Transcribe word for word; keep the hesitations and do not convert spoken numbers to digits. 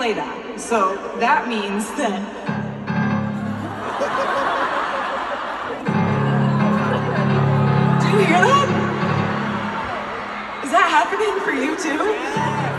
play that. So that means that do you hear that? Is that happening for you too?